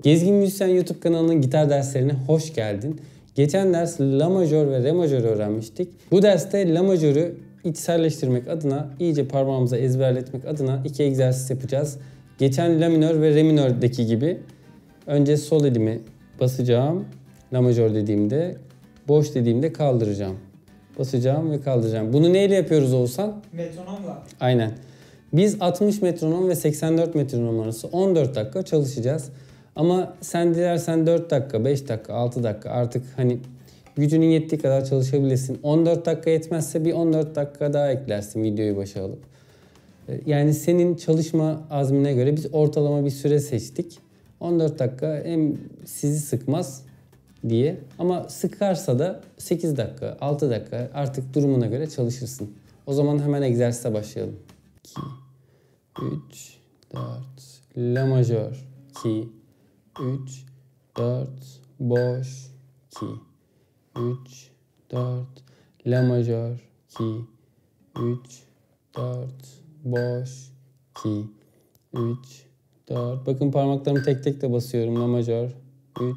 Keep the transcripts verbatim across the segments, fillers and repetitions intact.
Gezgin Müzisyen YouTube kanalının gitar derslerine hoş geldin. Geçen ders La majör ve Re majör öğrenmiştik. Bu derste La majörü içselleştirmek adına, iyice parmağımıza ezberletmek adına iki egzersiz yapacağız. Geçen La minör ve Re minördeki gibi önce sol elimi basacağım. La majör dediğimde, boş dediğimde kaldıracağım. Basacağım ve kaldıracağım. Bunu neyle yapıyoruz Oğuzhan? Metronomla. Aynen. Biz altmış metronom ve seksen dört metronom arası on dört dakika çalışacağız. Ama sen dilersen dört dakika, beş dakika, altı dakika artık hani gücünün yettiği kadar çalışabilirsin. on dört dakika yetmezse bir on dört dakika daha eklersin videoyu başa alıp. Yani senin çalışma azmine göre biz ortalama bir süre seçtik. on dört dakika hem sizi sıkmaz diye ama sıkarsa da sekiz dakika, altı dakika artık durumuna göre çalışırsın. O zaman hemen egzersize başlayalım. iki, üç, dört, La majör, iki, üç, dört, boş, iki, üç, dört, La majör, iki, üç, dört, boş, iki, üç, dört. Bakın parmaklarımı tek tek de basıyorum. La majör, üç,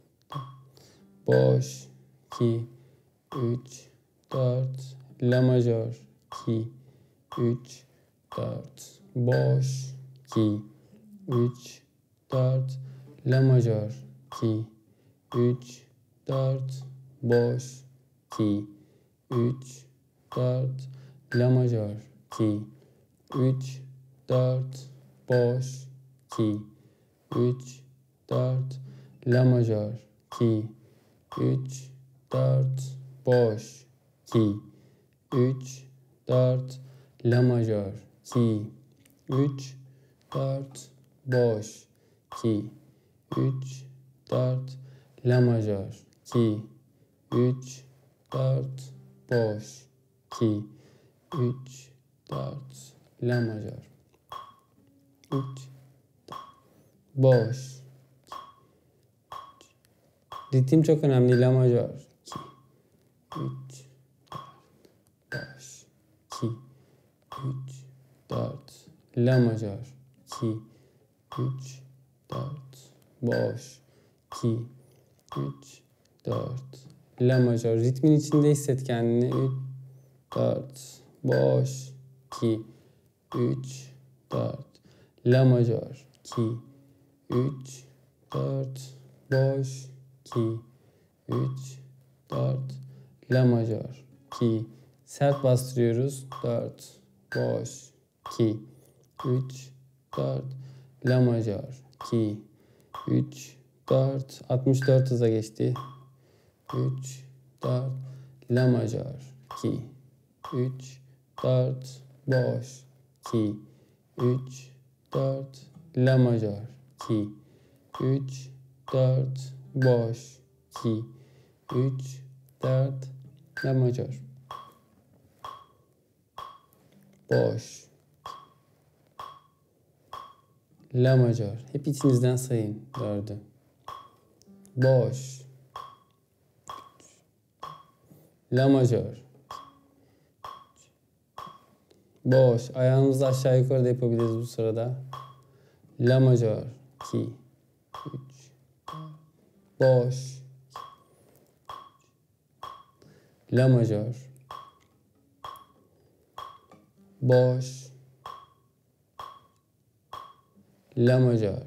boş, iki, üç, dört, La majör, iki, üç, dört, boş, iki, üç, dört, La majör, iki, üç, dört, boş, iki, üç, dört, La majör, iki, üç, dört, boş, iki, üç, dört, La majör, iki, üç, dört, boş, iki, üç, dört, La majör, iki, üç, dört, boş, iki, üç, dört, La majör, iki, üç, dört, boş, iki, üç, dört, La majör, üç, boş. Ritim çok önemli. La majör, iki, üç, boş, iki, üç, dört, La majör, iki, üç, dört, boş, iki, üç, dört, La majör. Ritmin içinde hisset kendini. üç, dört, boş, iki, üç, dört, La majör, iki, üç, dört, boş, iki, üç, dört, La majör, iki, sert bastırıyoruz, dört, boş, iki, üç, dört, La majör, iki, üç, dört, altmış dört hıza geçti, üç, dört, La majör, iki, üç, dört, boş, iki, üç, dört, La majör, iki, üç, dört, boş, iki, üç, dört, La majör, boş, La majör. Hep içinizden sayın dördü. Boş, La majör, boş. Ayağımızı aşağı yukarı da yapabiliriz bu sırada. La majör, iki, üç, boş, La majör, boş, La majör,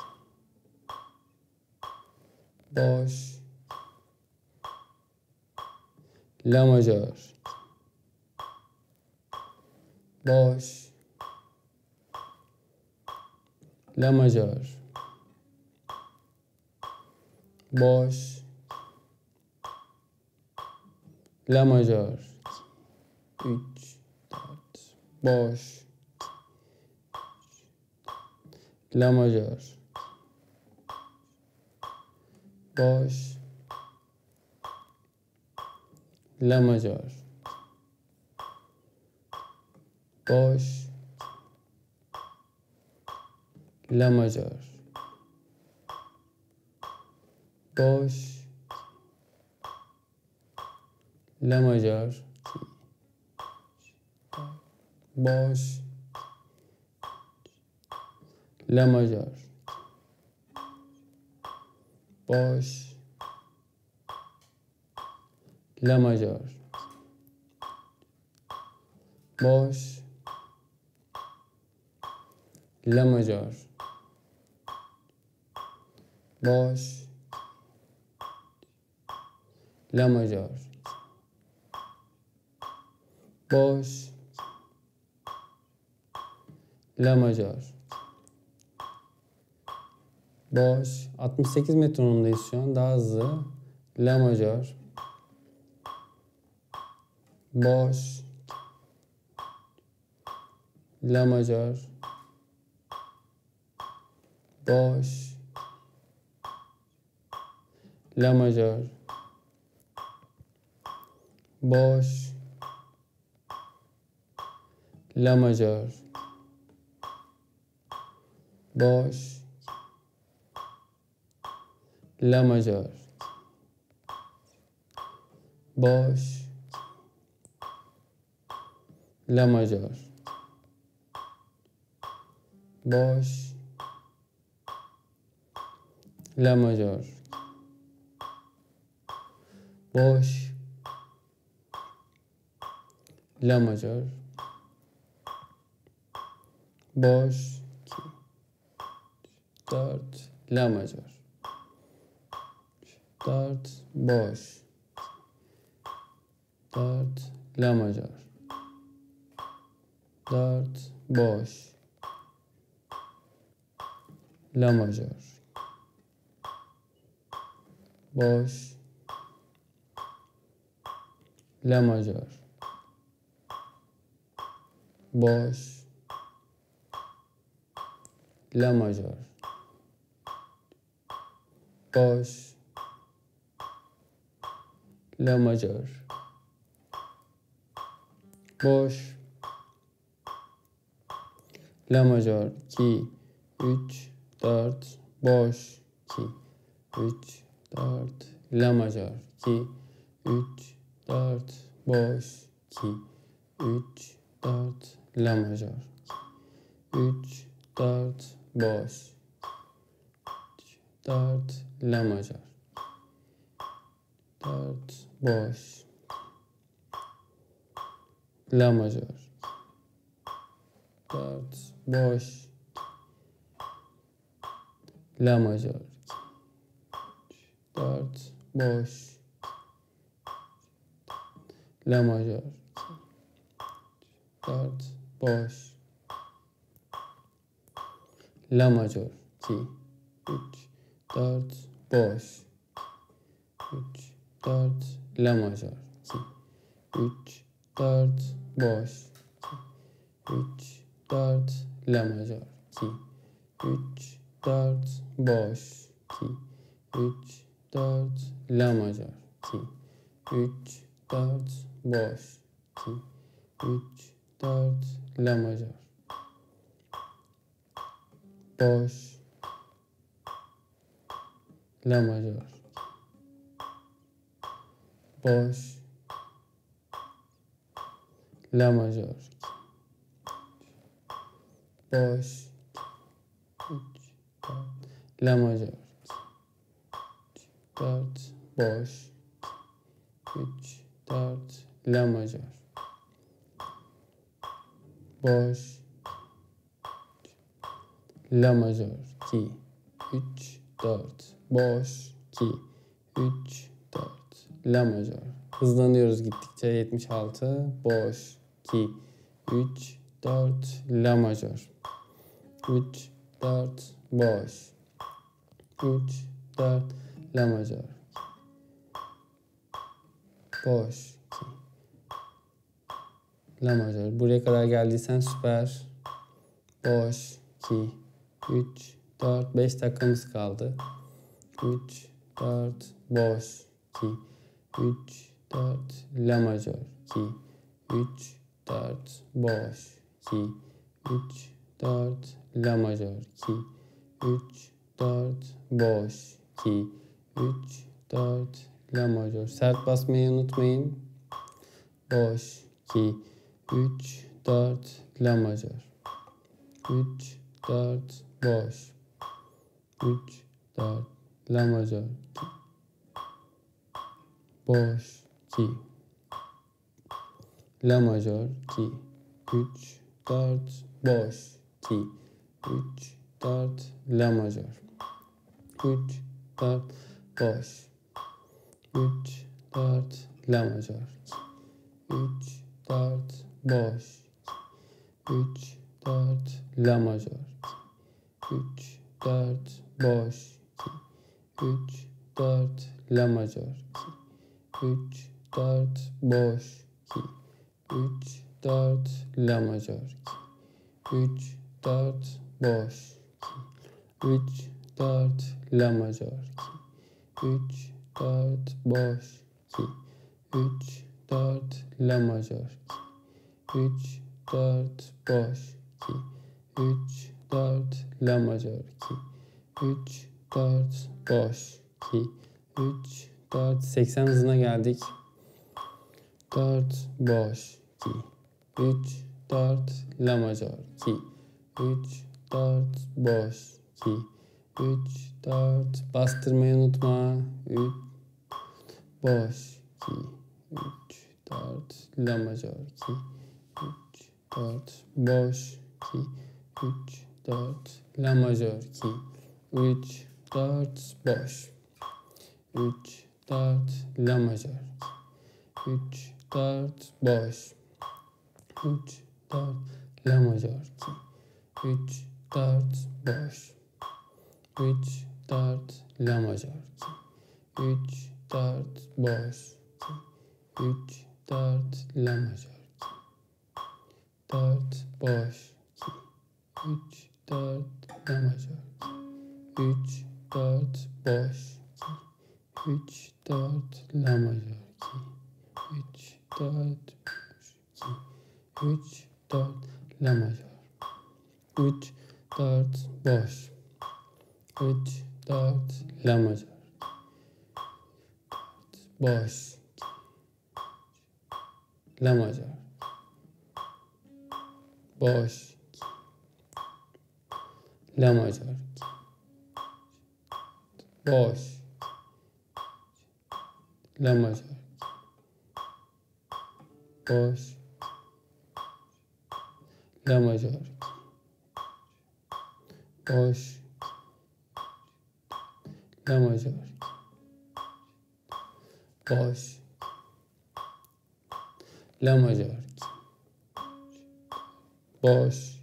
boş, La majör, boş, La majör, boş, La majör, üç, dört, boş, La majör, boş, La majör, boş, La majör, boş, La majör, boş, La majör, boş, la majör, boş, la majör, boş, la majör, boş, la majör, boş. altmış sekiz metronomdayız şu an. Daha hızlı. La majör, boş, la majör, boş, la majör, boş, la majör, boş, la majör, boş, la majör, boş, la majör, boş, la majör, boş, dört, la majör, dört, boş, dört, la majör, dört, boş, la majör, boş, la majör, boş, la majör, boş, la majör, boş, la majör, iki, üç, dört, boş, iki, üç, dört, la majör, iki, üç, dört, boş, iki, üç, dört, la majör, üç, dört, boş, üç, dört, la majör, dört, boş, la majör, dört, boş, la majör, dört, boş, la majör, dört, boş, la majör, iki, üç, dört, boş, üç, dört, la majör, iki, üç, dört, boş, üç, dört, la majör, iki, üç, dört, boş, iki, üç, dört, la majör, iki, üç, dört, boş, iki, üç, dört, la majör, boş, la majör, boş, la majör, boş, üç, dört, la majör, üç, dört, boş, üç, dört, la majör, boş, la majör, iki, üç, dört, boş, iki, üç, dört, la majör. Hızlanıyoruz gittikçe. yetmiş altı, boş, iki, üç, dört, la majör, üç, dört, boş, üç, dört, la majör, boş, iki, la majör. Buraya kadar geldiysen süper. Boş, iki, üç, dört, beş dakikamız kaldı. üç, dört, boş, iki, üç, dört, la majör, iki, üç, dört, boş, iki, üç, dört, la majör, iki, üç, dört, boş, iki, üç, dört, la majör. Sert basmayı unutmayın. Boş, iki, üç, dört, la majör, üç, dört, boş, üç, dört, La majör iki. Boş iki. La majör iki. üç dört boş iki. üç dört la majör. üç dört boş. üç dört la majör. üç dört boş. üç dört la majör. üç dört boş. üç dört la majör. üç dört boş. üç dört la majör. üç dört boş. üç dört la majör. üç dört boş. üç dört la majör. üç dört boş. üç dört la majör. üç dört boş. üç dört seksen hızına geldik. dört boş. üç dört la majör. üç dört boş. üç dört bastırmayı unutma. üç boş. üç dört la majör. üç dört boş. üç dört la majör. üç dört boş. üç dört la majör. üç dört boş. üç dört la majör. üç dört boş. üç dört la majör. üç dört boş. üç dört la majör. dört boş. üç dört la majör. üç dört boş. üç dört la majör. üç dört boş. üç dört la majör. üç dört boş. üç dört la majör. Boş. La majör. Boş. La majör. Boş. La majör. Boş. La majör. Boş. La majör. Boş. La majör. Boş.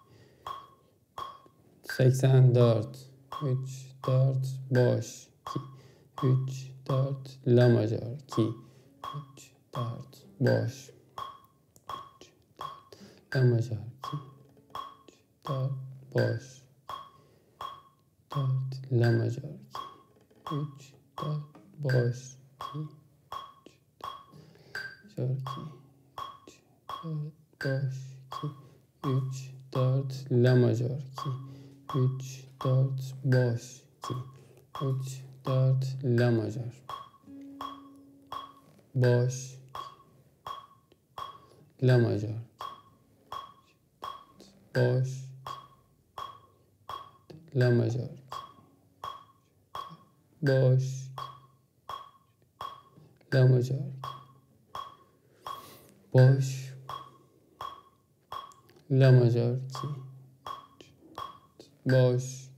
seksen dört. üç dört boş. üç dört la majör. üç dört boş. üç dört la majör. üç dört boş. dört la majör. üç dört boş. üç dört la majör. üç dört boş. üç dört la majör. Boş. La majör. Boş. La majör. Boş. La majör. Boş. La majör. Boş.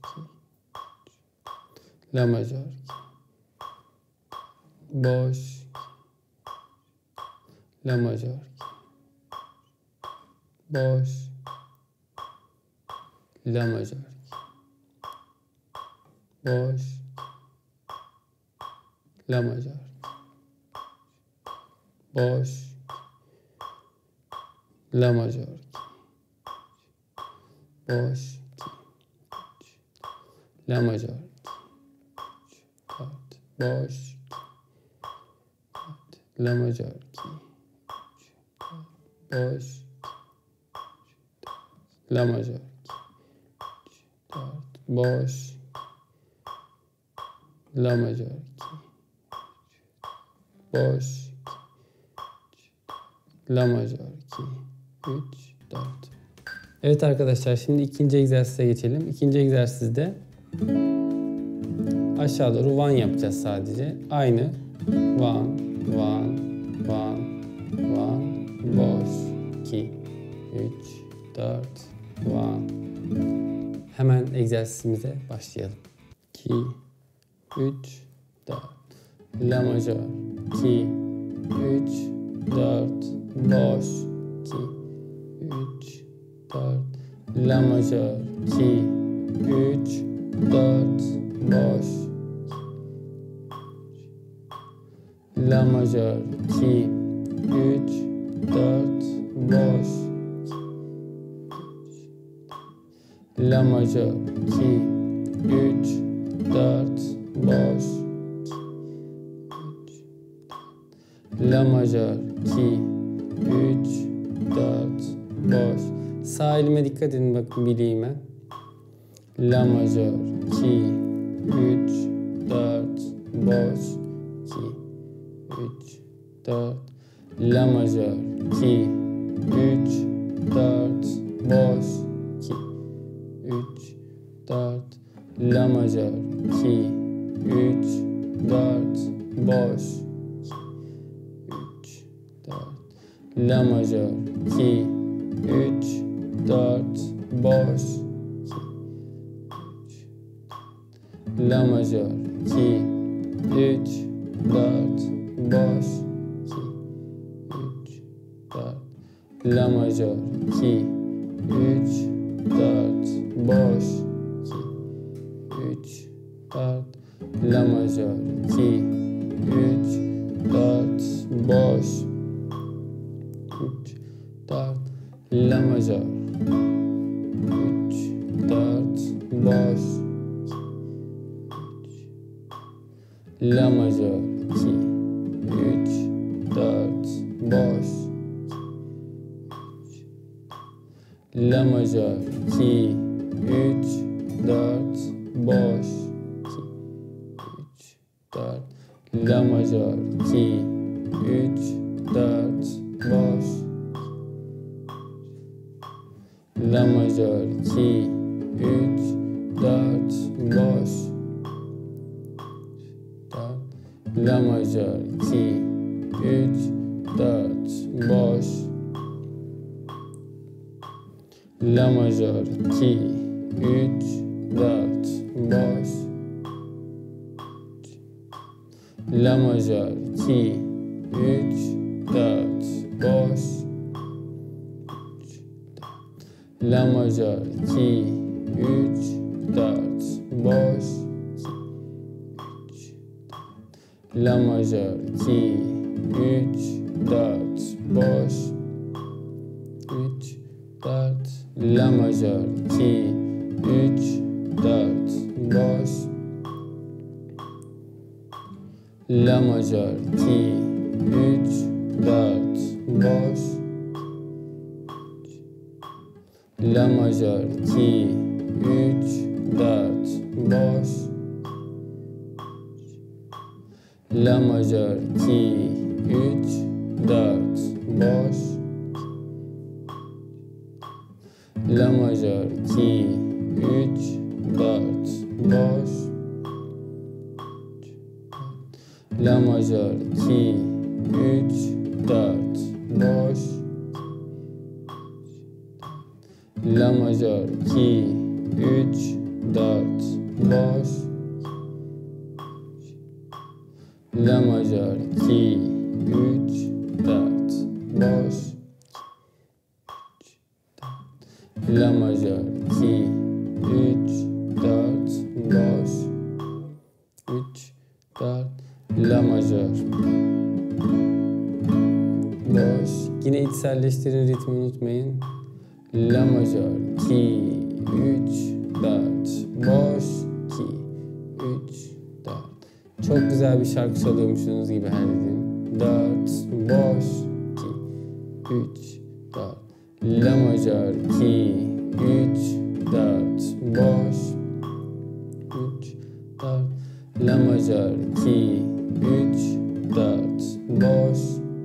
La majör. Boş. La majör. Boş. La majör. Boş. La majör. Boş. La majör. Boş. La majör. Boş. La majör. Boş. La majör. Boş. La majör. Boş. La majör. üç dört. Evet arkadaşlar, şimdi ikinci egzersize geçelim. İkinci egzersizde aşağı doğru one yapacağız sadece. Aynı one, one, one, one, boş, iki, üç, dört, one. Hemen egzersizimize başlayalım. iki, üç, dört. La majör, iki, üç, dört, boş, iki, üç, dört. La majör, iki, üç, dört, boş. La majör, iki, üç, dört, boş. La majör, iki, üç, dört, boş. La majör, iki, üç, dört, boş. Sağ elime dikkat edin, bakın bileğime. La majör, iki, üç, dört, boş, iki, üç, dört. La majör, iki, üç, dört, boş, iki, üç, dört. La majör, iki, üç, dört, boş, üç, dört. La majör, iki, üç, dört, boş, La majör, iki, üç, dört, boş, iki, üç, dört. La majör, iki, üç, dört, boş, iki, üç, dört. La majör, iki, üç, dört, boş, üç, dört. La majör, üç, dört, boş, La majör, iki, üç, dört, boş, La majör, iki, üç, dört, boş, iki, üç, dört. La majör, iki, üç, dört, boş, La majör, iki, üç, dört, boş, La majör, iki, üç, dört, boş. La majör, iki, üç, dört, boş. La majör, iki, üç, dört, boş. La majör, iki, üç, dört, boş. La majör, iki, üç, dört, boş, üç, dört. La majör, iki, üç, dört, boş. La majör, iki, üç, dört, boş. La majör, iki, üç, dört, boş. La majör, iki, üç, dört, boş. La majör, iki, üç, dört, boş. La majör, iki, üç, dört, boş. La majör, iki, üç, dört, boş. La majör, iki, üç, dört, boş. La majör, iki, üç, dört, boş. üç, dört. La majör. Boş. Yine içselleştirin, ritmi unutmayın. La majör, iki, üç, dört, boş, iki, üç, dört. Çok güzel bir şarkı çalıyormuşsunuz gibi her dediğim. dört, boş, iki, üç, dört. La majör, iki, üç, dört, boş, üç, dört. La majör, iki, üç, dört, boş,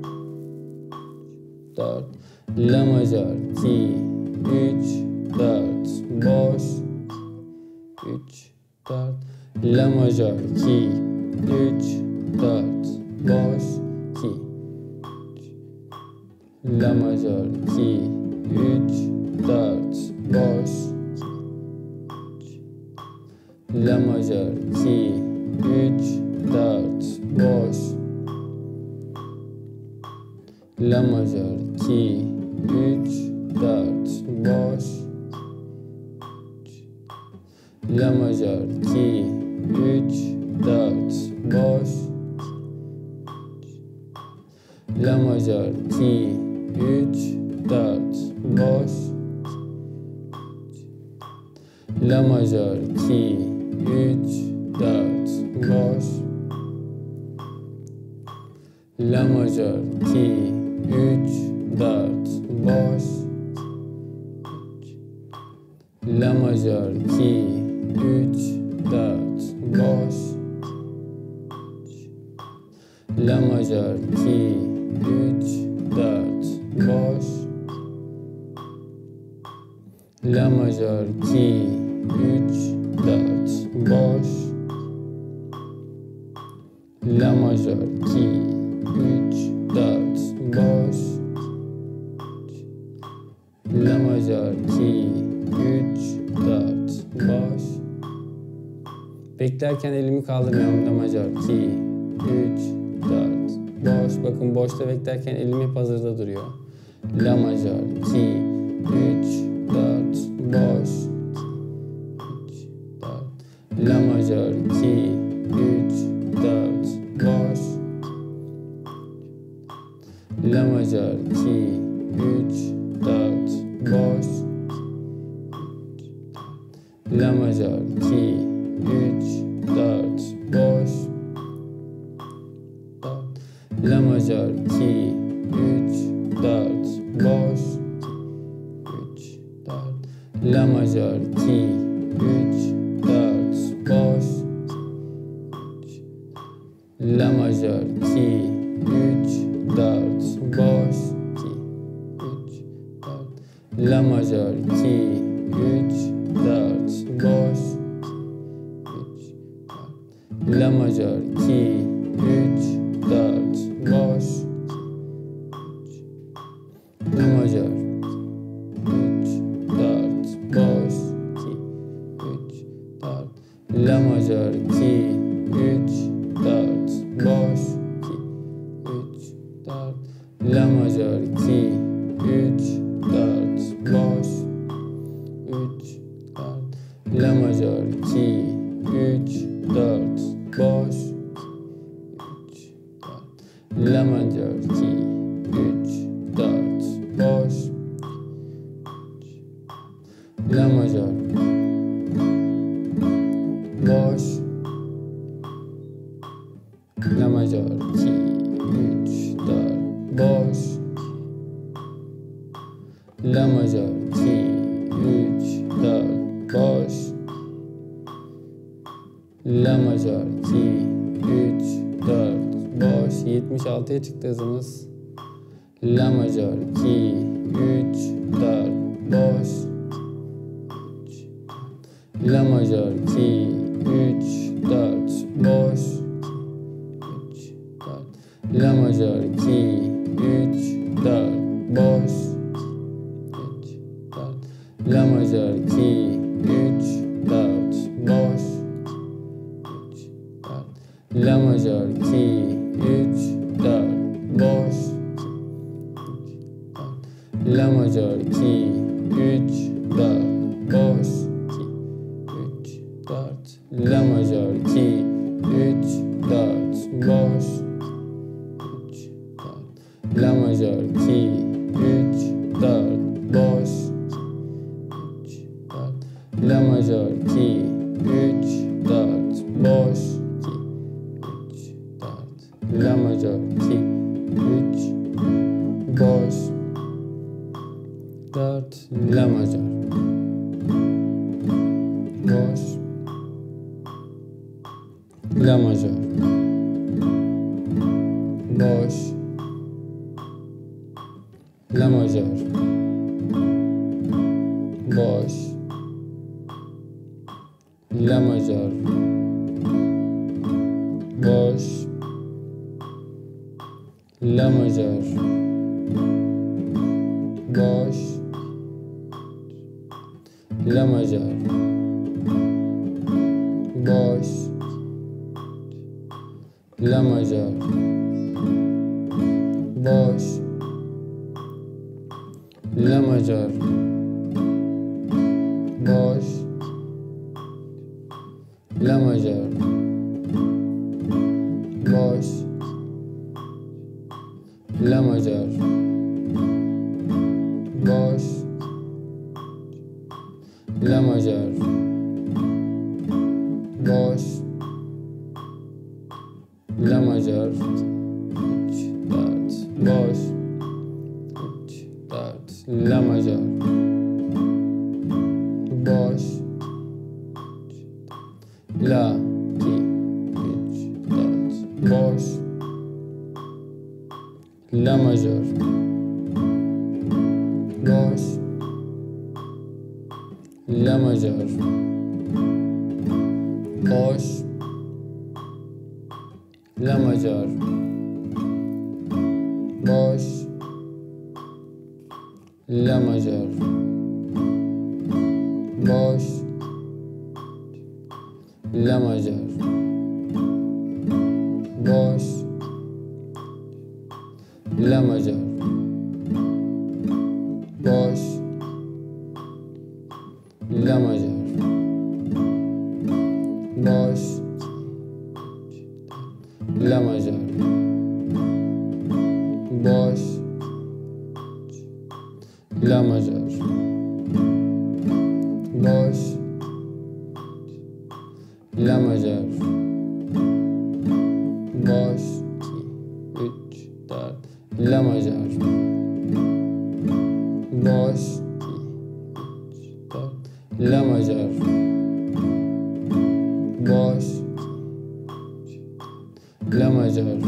dört. La majör, iki, üç, dört, boş, üç, dört. La majör iki, üç, dört, boş, iki. La majör iki, üç, dört, boş, iki. La majör iki, üç, dört, boş. La majör iki, üç, dört, boş. La majör iki, üç, dört, boş. La majör iki, üç, dört, boş. La majör iki, üç, dört, boş. La majör iki, üç, dört, boş. La majör iki, üç, dört, boş. La majör iki, üç, dört, boş. La majör iki, üç, dört, boş. La majör iki, üç, dört, boş. La majör iki, üç, dört, boş. Beklerken elimi kaldırmıyorum. La majör iki, üç, dört, boş. Bakın boşta beklerken elim hep hazırda duruyor. La majör iki, üç, dört, boş. üç, dört. La majör iki, üç, dört, boş. La majör iki, üç, dört, boş. La majör iki, üç, dört, boş. La majör iki, üç, dört, boş. üç, dört. La majör iki, üç, dört, boş. La majör iki, üç, dört, boş. üç, dört. La majör iki, üç, dört, boş. üç, dört. La majör iki, üç, dört, boş. La majör üç, dört, boş. üç, dört. La majör iki, üç, dört, boş. üç, dört. La majör iki, üç, dört, boş. üç, dört. La majör iki, üç, dört, boş. La majör iki, üç, dört, boş. La majör boş. La majör iki, üç, dört, boş. La majör iki, üç, dört, boş. La majör iki, üç, dört, boş. yetmiş altıya çıktı hızımız. La majör iki, üç, dört, boş. La majör iki, üç, dört, boş. üç, dört. La majör iki, üç, dört, boş. üç, dört. La majör iki, üç, dört, boş. üç, dört. La majör iki, üç, dört, boş. La majör iki, üç, dört, boş. üç, dört. La majör iki, üç, dört, boş. üç, dört. La majör iki, üç, dört, boş. üç, dört. La majör iki, üç, dört, boş. üç, dört. La majör iki, üç, boş. dört. La majör boş. La majör boş. La majör boş. La majör La majör. Boş. La majör. Boş. La majör. Boş. La majör. Boş. La majör. Boş. La majör. Boş. La majör. Boş. La majör. üç, dört. Boş. üç, dört. La majör. Boş. La. iki, üç, dört. Boş. La majör. Boş. La majör. Boş. La majör. Boş. La majör. Boş. La majör. Boş. La majör. Boş. La majör. Boş. La majör. Boş. La majör. Boş. La majör. Boş. üç, dört. La majör. Boş. üç, dört. La majör. Boş. La majör.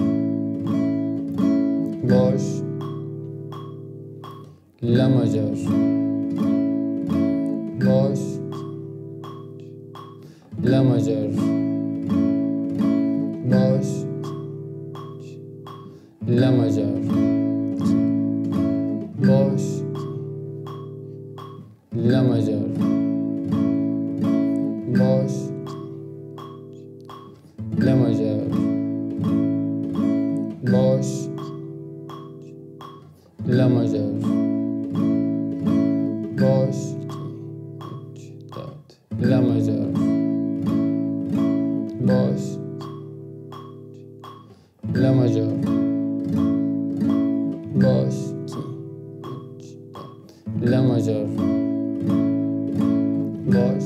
Boş. La majör. Boş. La majör. Boş. La majör. Boş. La majör. Boş. La majör. Boş. La majör. Boş. üç, dört. La majör. Boş. La majör. Boş. iki, üç, dört. La majör. Boş.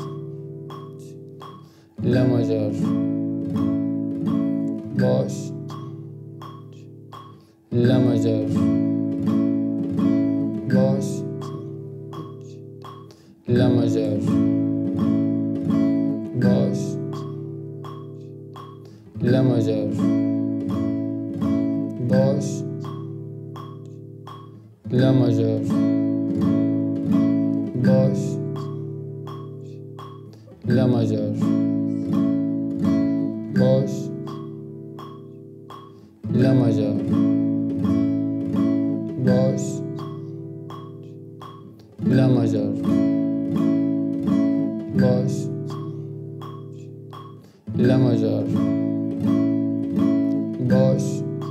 La majör. Boş. La majör. Boş. La majör. Boş. La majör. Boş. La majör. Boş. La majör. Boş. La majör. Boş. La majör. Boş. La majör. Boş.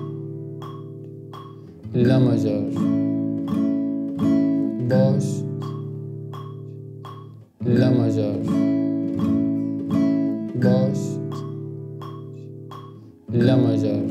La majör. Boş. La majör. Boş. La majör.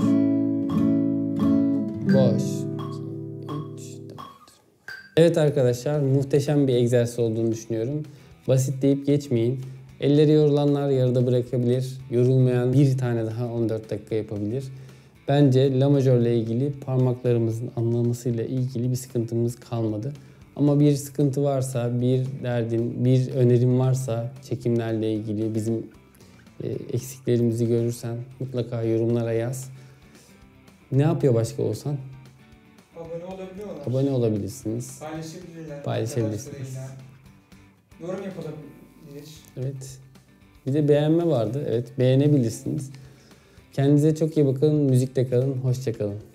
Boş. üç, dört. Evet arkadaşlar, muhteşem bir egzersiz olduğunu düşünüyorum. Basit deyip geçmeyin. Elleri yorulanlar yarıda bırakabilir. Yorulmayan bir tane daha on dört dakika yapabilir. Bence la majörle ilgili parmaklarımızın anlamasıyla ilgili bir sıkıntımız kalmadı. Ama bir sıkıntı varsa, bir derdin, bir önerin varsa çekimlerle ilgili bizim e, eksiklerimizi görürsen mutlaka yorumlara yaz. Ne yapıyor başka olsan? Abone olabiliyorlar. Abone olabilirsiniz. Paylaşabilirler. Paylaşabilirsiniz. Yorum yapılabilir. Evet. Bir de beğenme vardı. Evet, beğenebilirsiniz. Kendinize çok iyi bakın. Müzikte kalın. Hoşça kalın.